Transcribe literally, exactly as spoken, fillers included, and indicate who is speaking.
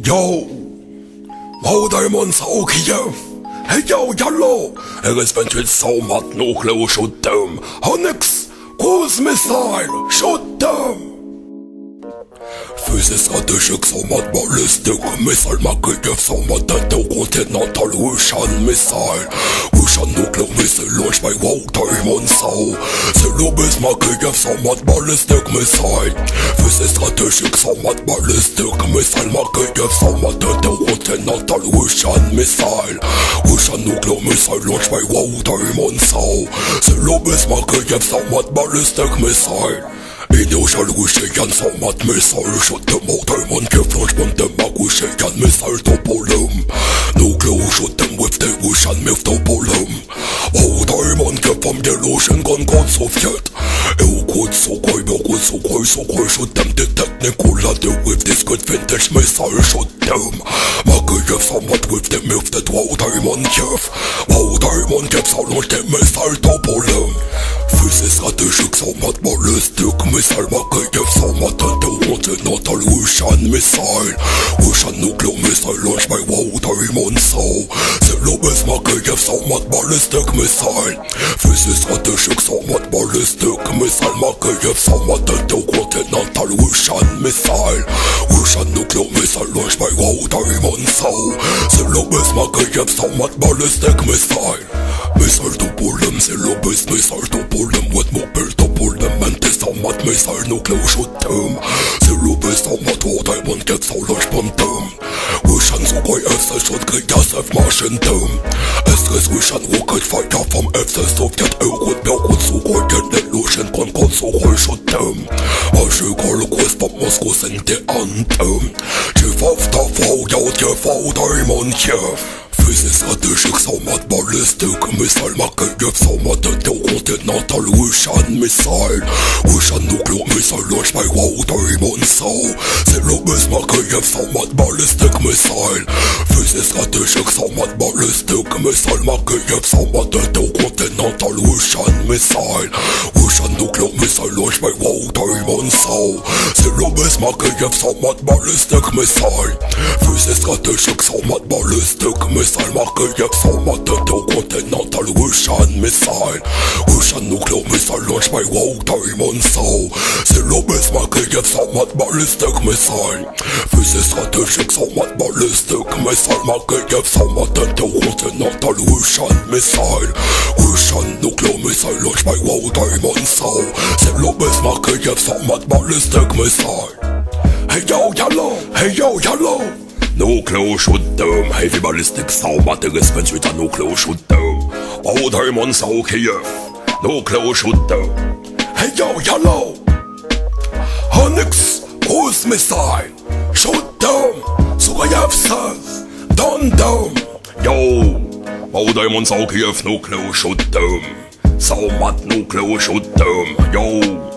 Speaker 1: Yo, Wardaimond Cos. Hey yo, yellow. Er is vingt-huit sarmat nuclear shoot them. Onyx, cruise missile, shoot them. Fusée stratégique, sarmat ballistic missile, Makeyev sarmat intercontinental Russian missile. Russian nuclear missile launched by Wardaimond Cos. C'est le best Makeyev sarmat ballistic missile. Fusée stratégique, sarmat ballistic missile, Makeyev sarmat intercontinental Russian missile. Russian nuclear missile launched by Wardaimond Cos. C'est le best Makeyev sarmat ballistic missile. Initial Russian sarmat missile shot them Wardaimond Cos launchment them a Russian missile topolum. Nuclear shot them with the Russian myth topolum. Wardaimond Cos from the Russian gun god Soviet. Eukod Sukhoi, Eukod Sukhoi, Sukhoi shot them the technical ladder with this good vintage missile shot them. Makeyev sarmat with the myth that Wardaimond Cos. Wardaimond Cos launched the missile topolum. Fusée stratégique, sarmat ballistic missile, Makeyev sarmat intercontinental Russian missile. Russian nuclear missile launched by Wardaimond Cos. C'est le best Makeyev sarmat ballistic missile. Fusée stratégique, sarmat ballistic missile, Makeyev sarmat intercontinental Russian missile. Russian nuclear missile launched by Wardaimond Cos. C'est le best Makeyev sarmat ballistic missile. Missile topolum, c'est le best missile topolum with mobile topolum anti-sarmat missile nuclear shoot them. C'est le best sarmat Wardaimond Cos launchment them. Russian Sukhoi F S shot Krigas F machine them. S S Russian rocket fighter from F S Soviet Eukod Eukod Sukhoi get the Russian gun god Sukhoi shot them. Ashikol quest from Moscow sing the anthem. Chief of staff out Chief Wardaimond Cos. Fusée stratégique, sarmat ballistic missile, Makeyev sarmat intercontinental Russian missile. Russian nuclear missile launched by Wardaimond Cos. C'est le best Makeyev sarmat ballistic missile. Fusée stratégique, sarmat ballistic missile, Makeyev sarmat intercontinental Russian missile. Russian nuclear missile launched by Wardaimond Cos. C'est le best Makeyev sarmat ballistic missile. Fusée stratégique, sarmat ballistic missile, Makeyev sarmat intercontinental Russian missile. Russian nuclear missile launched by Wardaimond Cos. C'est le best Makeyev sarmat ballistic missile. Fusée stratégique, sarmat ballistic missile, Makeyev sarmat intercontinental Russian missile. Russian nuclear missile launched by Wardaimond Cos. C'est le best Makeyev sarmat ballistic missile. Hey yo yellow, hey yo yellow. Nuclear shoot them, heavy ballistic sarmat is vingt-huit a nuclear shoot them. Wardaimond Cos Kiev, nuclear shoot them. Hey yo yellow. Onyx, cruise missile, shoot them. Sukhoi says, done them. Yo, Wardaimond Cos Kiev nuclear shoot them. Sarmat nuclear shoot them. Yo.